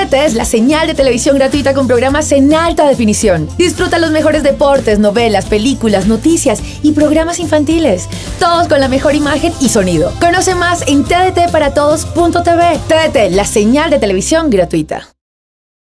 TDT es la señal de televisión gratuita con programas en alta definición. Disfruta los mejores deportes, novelas, películas, noticias y programas infantiles. Todos con la mejor imagen y sonido. Conoce más en tdtparatodos.tv. TDT, la señal de televisión gratuita.